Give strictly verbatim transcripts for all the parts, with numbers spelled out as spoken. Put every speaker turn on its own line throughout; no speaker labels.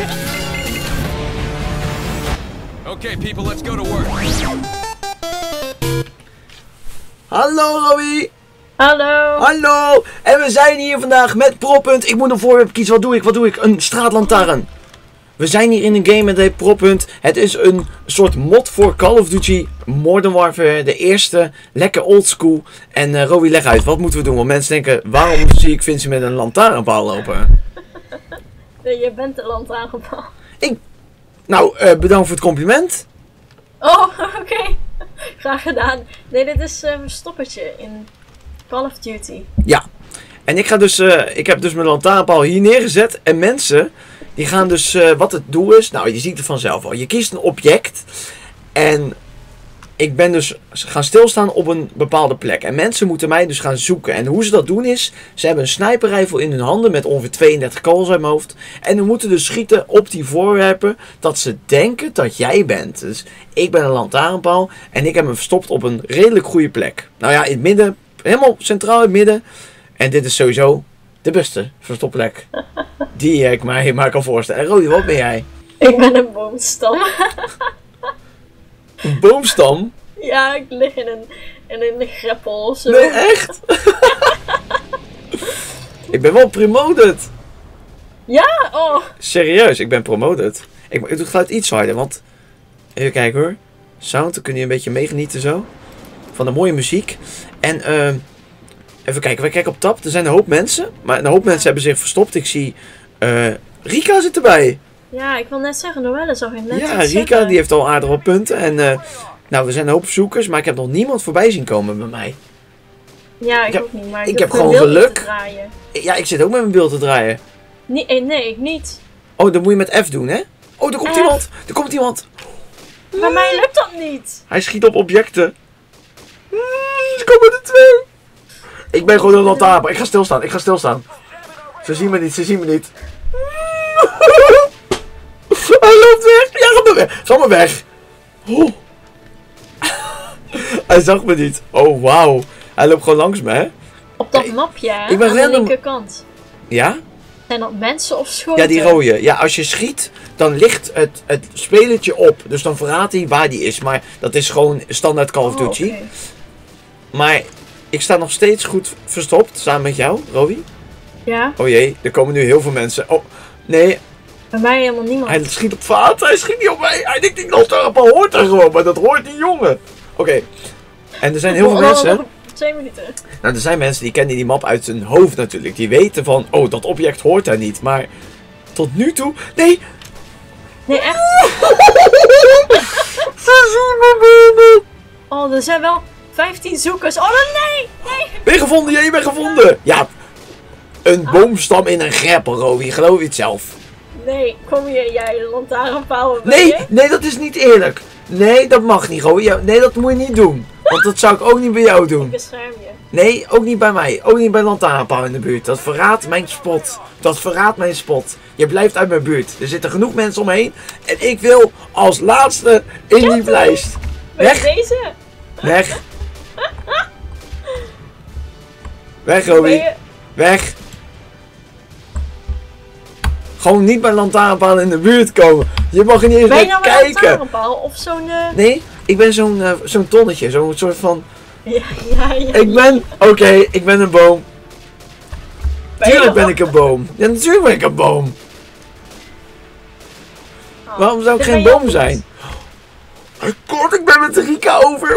Okay, people, let's go to work.
Hallo Rowie.
Hallo.
Hallo. En we zijn hier vandaag met Proppunt. Ik moet een voorwerp kiezen. Wat doe ik? Wat doe ik? Een straatlantaarn. We zijn hier in een game met het Proppunt. Het is een soort mod voor Call of Duty Modern Warfare. De eerste. Lekker oldschool. En uh, Rowie, leg uit. Wat moeten we doen? Want mensen denken, waarom zie ik Vincent met een lantaarnpaal lopen?
Nee, je bent de lantaarnpaal.
Ik... Nou, uh, bedankt voor het compliment.
Oh, oké. Okay. Graag gedaan. Nee, dit is uh, een stoppertje in Call of Duty.
Ja. En ik ga dus, uh, ik heb dus mijn lantaarnpaal hier neergezet. En mensen, die gaan dus, uh, wat het doel is. Nou, je ziet het vanzelf al. Je kiest een object. En ik ben dus gaan stilstaan op een bepaalde plek. En mensen moeten mij dus gaan zoeken. En hoe ze dat doen is, ze hebben een sniperrijfel in hun handen met ongeveer tweeëndertig kogels uit mijn hoofd. En we moeten dus schieten op die voorwerpen dat ze denken dat jij bent. Dus ik ben een lantaarnpaal en ik heb me verstopt op een redelijk goede plek. Nou ja, in het midden, helemaal centraal in het midden. En dit is sowieso de beste verstopplek die ik mij maar kan voorstellen. En Rodi, wat ben jij?
Ik ben een boomstam.
Een boomstam?
Ja, ik lig in een, in een greppel of zo.
Nee, echt? Ik ben wel promoted.
Ja? Oh.
Serieus, ik ben promoted. Ik, ik doe het geluid iets harder, want... Even kijken hoor. Sound, dan kun je een beetje meegenieten zo. Van de mooie muziek. En uh, even kijken, wij kijken op tab. Er zijn een hoop mensen. Maar een hoop mensen hebben zich verstopt. Ik zie... Uh, Rika zit erbij.
Ja, ik wil net zeggen, Noelle zag ik net
Ja,
iets
Rika
zeggen.
die heeft al aardig wat punten. En uh, nou, we zijn een hoop zoekers, maar ik heb nog niemand voorbij zien komen bij mij.
Ja, ik,
ik heb,
ook niet, maar ik,
ik
ik
heb
heb
gewoon geluk.
Draaien.
Ja, ik zit ook met mijn beeld te draaien.
Nee, eh, nee, ik niet.
Oh, dat moet je met F doen, hè? Oh, er komt
F.
iemand! Er komt iemand!
Bij mij lukt dat niet.
Hij schiet op objecten. Ze komen er twee! Ik ben gewoon een lantaarnpaal. Ik ga stilstaan, ik ga stilstaan. Ze zien me niet, ze zien me niet. Hij loopt weg! Ja, ga maar weg! Ga maar weg! Oh. Hij zag me niet. Oh, wauw. Hij loopt gewoon langs me, hè?
Op dat
Hey,
mapje, hè?
ik ben
aan
random-
de linkerkant.
Ja?
Zijn dat mensen of schoten?
Ja, die rode. Ja, als je schiet, dan ligt het, het spelletje op. Dus dan verraadt hij waar die is. Maar dat is gewoon standaard Call of
Oh,
Duty.
okay.
Maar ik sta nog steeds goed verstopt, samen met jou, Rowie.
Ja,
Oh jee, er komen nu heel veel mensen. Oh, nee,
bij mij helemaal niemand.
hij schiet op vaat. Hij schiet niet op mij. Hij denkt, die lantaarnpaal hoort er gewoon. Maar dat hoort die jongen. Oké. Okay. En er zijn heel veel
Oh,
mensen...
nog twee minuten.
Nou, er zijn mensen die kennen die map uit hun hoofd natuurlijk. Die weten van, oh, dat object hoort daar niet. Maar tot nu toe... Nee!
Nee, echt?
Ze zien me bijna.
Oh, er zijn wel vijftien zoekers. Oh, nee! Nee!
Ben je gevonden? Jij bent gevonden! Ja, een boomstam in een greppel, Rowie. Geloof je het zelf?
Nee, kom hier, jij de lantaarnpaal.
Nee, nee, dat is niet eerlijk. Nee, dat mag niet, Rowie. Nee, dat moet je niet doen. Want dat zou ik ook niet bij jou
Ik
doen.
bescherm je.
Nee, ook niet bij mij. Ook niet bij lantaarnpaal in de buurt. Dat verraadt mijn spot. Dat verraadt mijn spot. Je blijft uit mijn buurt. Er zitten genoeg mensen omheen. En ik wil als laatste in die lijst.
Ben je
Weg.
deze?
Weg. Weg,
Ben
Rowie.
je...
Weg. Gewoon niet bij lantaarnpaal in de buurt komen. Je mag er niet eens
Ben je
naar
nou een
kijken.
lantaarnpaal of zo'n... Uh...
Nee, ik ben zo'n uh, zo'n tonnetje. Zo'n soort van...
Ja, ja, ja.
Ik ben... Oké, okay, ik ben een boom.
Ben je
Tuurlijk
wel-
ben ik een boom. Ja, natuurlijk ben ik een boom.
Oh,
Waarom zou ik
dit
geen
ben je
boom
ook
zijn?
niet.
God, ik ben met Rika over.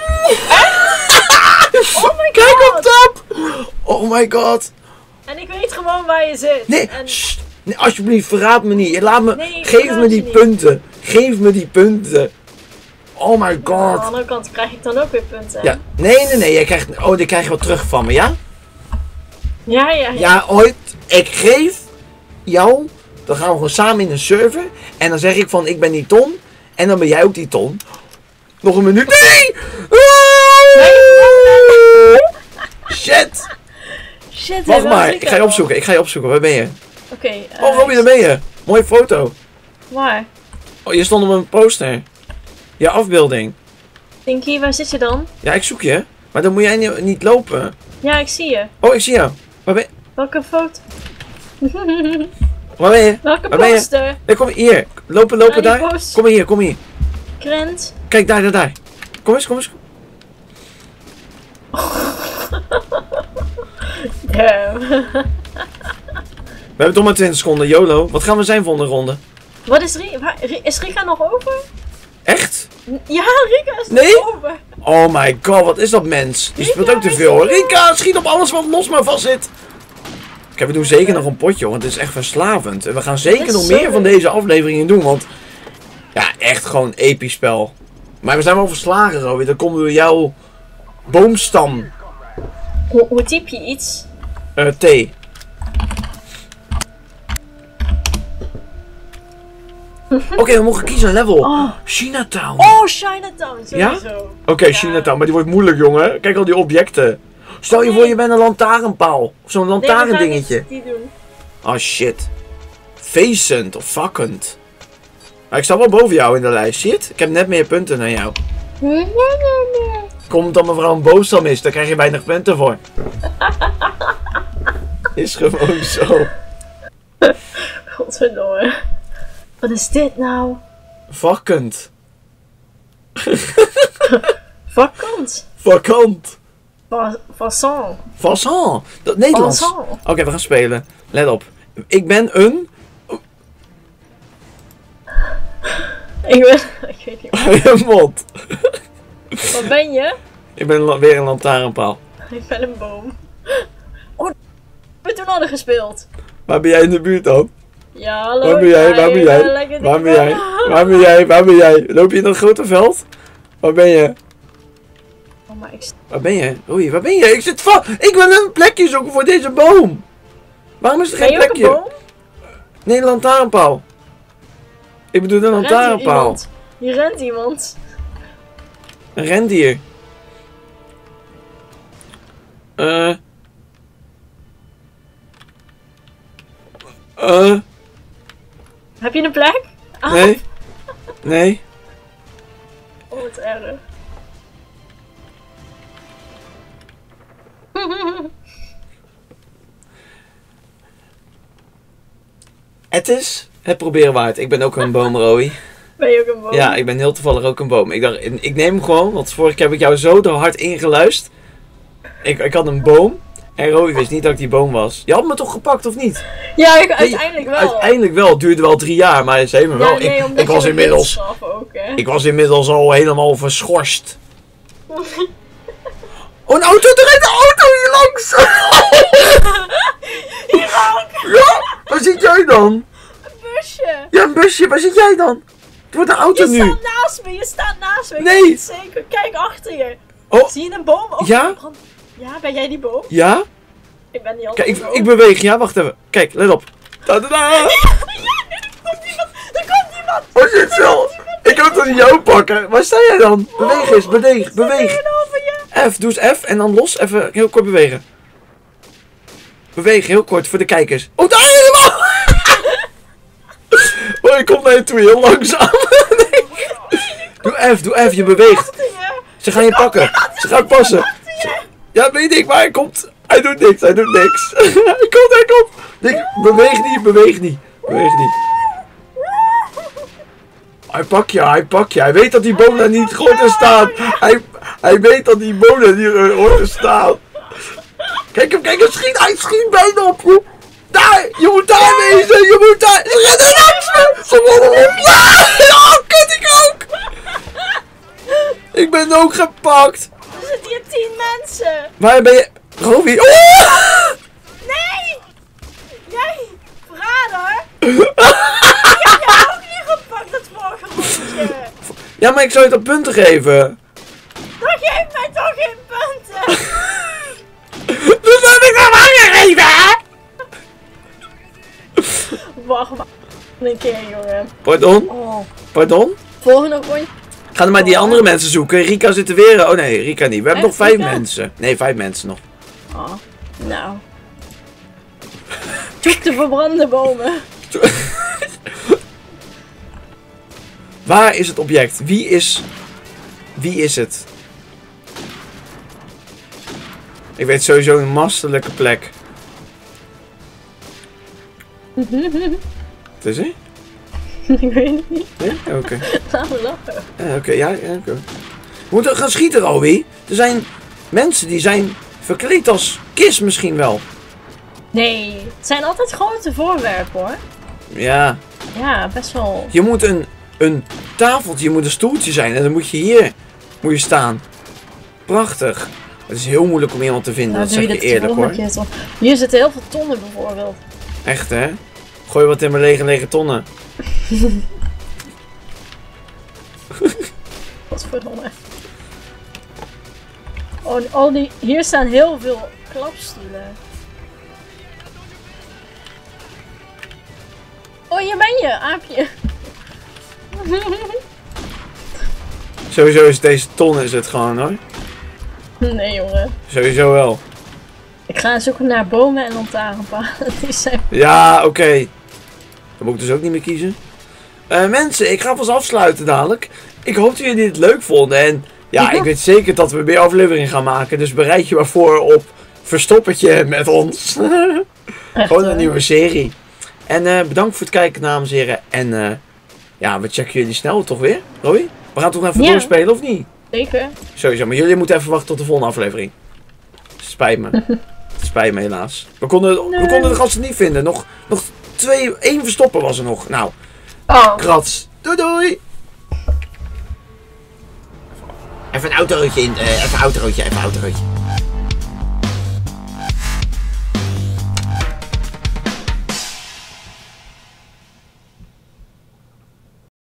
Oh my
Kijk op
god!
top. Oh my god.
En ik weet gewoon waar je zit.
Nee,
En...
sst. Nee, alsjeblieft, verraad me niet. Laat me,
Nee, ik
geef
verraad
me
je
die
niet.
punten. Geef me die punten. Oh my
Aan de
god.
andere kant krijg ik dan ook weer punten.
Ja, nee, nee, nee. Jij krijgt, oh, die krijg je wat terug van me, ja?
Ja, ja, ja.
Ja, ooit. Ik geef jou. Dan gaan we gewoon samen in een server. En dan zeg ik van, ik ben die Ton. En dan ben jij ook die Ton. Nog een minuut. Nee! Shit!
Shit,
Wacht
hè,
maar,
wel
ik ga je opzoeken. Ik ga je opzoeken. Waar ben je?
Oké. Okay, uh,
Oh, Robbie, daar ben je. Mooie foto.
Waar?
Oh, je stond op een poster. Je afbeelding.
Dinky, waar zit je dan?
Ja, ik zoek je. Maar dan moet jij niet, niet lopen.
Ja, ik zie je.
Oh, ik zie jou. Waar ben je?
Welke foto?
Waar ben je?
Welke
Waar ben je?
poster?
Nee, kom hier. Lopen, lopen
Ja, die
daar.
post.
Kom hier, kom hier.
Krent.
Kijk, daar, daar, daar. Kom eens, kom eens.
Damn.
We hebben toch maar twintig seconden, YOLO. Wat gaan we zijn volgende ronde?
Wat is Rika? Waar- Ri- Is Rika nog over?
Echt?
Ja, Rika is
Nee?
nog over.
Oh my god, wat is dat mens? Die speelt
Rika,
ook te
hij
veel.
zit er.
Rika, schiet op alles wat los maar vast zit. Kijk, we doen zeker nog een potje, want het is echt verslavend. En we gaan zeker
is
nog
zo
meer van
leuk.
deze afleveringen doen, want... Ja, echt gewoon episch spel. Maar we zijn wel verslagen, Rowie. Dat komt door jouw boomstam.
Hoe, hoe typ je iets?
eh T. Oké, we mogen kiezen een level.
Oh.
Chinatown.
Oh, Chinatown, sowieso.
Oké,
Ja.
Chinatown, maar die wordt moeilijk, jongen. Kijk al die objecten. Stel je
Nee.
voor, je bent een lantaarnpaal. Of zo'n
Nee, we
lantaarn
gaan
dingetje.
niet die doen.
Oh shit. Facend of fuckend. Maar ik sta wel boven jou in de lijst, zie je het? Ik heb net meer punten dan jou. Komt dat mevrouw een boosdam is, daar krijg je weinig punten voor. Is gewoon zo.
Godverdomme. Wat is dit nou?
Fuckend.
Vakant.
Vakant.
Va- Façon.
Façon. Dat Nederlands.
Façon.
Oké, we gaan spelen. Let op. Ik ben een...
Ik ben... Ik weet niet.
een mond.
Wat ben je?
Ik ben la- weer een lantaarnpaal.
Ik ben een boom. Oh, we hebben toen hadden gespeeld.
Waar ben jij in de buurt dan?
Ja, hallo.
Waar ben jij?
ja,
Waar ben
ik
jij?
lekker
Waar ben
dichtbij.
jij? Waar ben jij? Waar ben jij? Loop je in dat grote veld? Waar ben je?
Oh, maar ik...
Waar ben je? Oei, waar ben je? Ik zit vast. Ik wil een plekje zoeken voor deze boom. Waarom is er
Ben
geen
je ook een
plekje?
boom?
Nee, een lantaarnpaal. Ik bedoel een
Rent hier
lantaarnpaal.
iemand? Hier rent iemand.
Een rendier. Eh. Eh.
Heb je een plek? Ah.
Nee. Nee.
Oh, wat erg.
Het is het proberen waard. Ik ben ook een boom, Roy.
Ben je ook een boom?
Ja, ik ben heel toevallig ook een boom. Ik dacht, ik neem hem gewoon, want vorige keer heb ik jou zo er hard ingeluisterd. Ik, ik had een boom en Roy wist niet dat ik die boom was. Je had me toch gepakt, of niet?
Ja, ik, uiteindelijk wel.
Uiteindelijk wel. Het duurde wel drie jaar, maar ze heeft me wel.
Ja, nee,
ik,
omdat
ik was
je
inmiddels...
straf ook, hè.
Ik was inmiddels al helemaal verschorst. Oh, een auto, er rijdt een auto hier langs!
Hier ook!
Ja, waar zit jij dan?
Een busje!
Ja, een busje, waar zit jij dan? Het wordt een auto
Je
nu.
staat naast me, je staat naast me. Ik
Nee.
weet het zeker. Kijk achter je.
Oh,
Zie je een boom? Oh,
Ja?
brand- Ja, ben jij die boom?
ja?
Ik ben niet altijd
Kijk, ik,
boom.
ik beweeg, ja? Wacht even. Kijk, let op. Ta-da-da!
Er komt iemand! Er komt iemand!
Oh shit, zo. Ik kan het toch niet jou pakken? Waar sta jij dan? Beweeg eens, beweeg, beweeg.
Tegenover je!
F, doe eens F en dan los. Even heel kort bewegen. Beweeg, heel kort, voor de kijkers. Oh, daar helemaal! Oh, ik kom naar je toe, heel langzaam. Nee. Doe F, doe F, je beweegt.
Achter je!
Ze gaan je pakken. Ze gaan passen.
Achter je!
Ja, weet ik, maar hij komt. Hij doet niks, hij doet niks. Hij komt, hij komt. Ik, beweeg niet, beweeg niet. Beweeg niet. Hij pakt je, hij pakt je. Hij weet dat die boom daar niet hoort te staan. Hij, hij weet dat die boom daar niet hoort te staan. Kijk hem, kijk hem, schiet. Hij schiet bijna op je. Daar, je moet daar wezen. Je moet daar. Ze rennen langs me. Ze rollen op. Ja, oh, kut, ik ook. Ik ben ook gepakt.
Er zitten hier tien mensen!
Waar ben je? Rowie. Oh!
Nee! Jij! Verrader! Ik heb jou ook niet gepakt, dat vorige rondje!
Ja, maar ik zou je toch punten geven.
Dan geef mij toch geen punten!
Dat heb ik nog aangegeven, hè?
Wacht maar een keer, jongen.
Pardon?
Oh.
Pardon?
Volgende rondje.
Ga dan maar die andere mensen zoeken. Rika zit er weer. Oh nee, Rika niet. We hebben nog
Echt,
vijf
Rika?
mensen. Nee, vijf mensen nog.
Oh, nou. Zoek de verbrande bomen.
Waar is het object? Wie is... Wie is het? Ik weet sowieso een mastelijke plek. Wat is er?
Ik weet het niet.
Ja? Oké. Okay.
Laat me lachen.
Ja, oké. Okay. Ja, ja, oké. Okay. We moeten gaan schieten, Rowie. Er zijn mensen die zijn verkleed als kist misschien wel.
Nee, het zijn altijd grote voorwerpen hoor.
Ja.
Ja, best wel.
Je moet een, een tafeltje, je moet een stoeltje zijn en dan moet je hier moet je staan. Prachtig. Het is heel moeilijk om iemand te vinden,
Nou,
dat zeg je eerlijk hoor.
Keer, hier zitten heel veel tonnen bijvoorbeeld.
Echt hè? Gooi wat in mijn lege lege tonnen.
Wat verdomme. Oh, oh die, hier staan heel veel klapstoelen. Oh, hier ben je, aapje.
Sowieso is deze ton is het gewoon hoor.
Nee jongen.
Sowieso wel.
Ik ga zoeken naar bomen en lantaarnpalen. Die zijn...
Ja, oké. Okay. Dat moet ik dus ook niet meer kiezen. Uh, mensen, ik ga vast afsluiten dadelijk. Ik hoop dat jullie dit leuk vonden. En ja, ik weet zeker dat we meer afleveringen gaan maken. Dus bereid je maar voor op Verstoppertje met ons.
Echt,
Gewoon een
hè?
nieuwe serie. En uh, bedankt voor het kijken, dames en heren. En uh, ja, we checken jullie snel toch weer, Roy? We gaan toch even
Ja.
doorspelen, of niet?
Zeker.
Sowieso, maar jullie moeten even wachten tot de volgende aflevering. Spijt me. Spijt me helaas. We konden,
Nee.
we konden de gasten niet vinden. Nog, nog twee, één verstopper was er nog. Nou,
Oh.
krats. Doei doei. Even een autootje in, uh, even een autootje, even een autootje.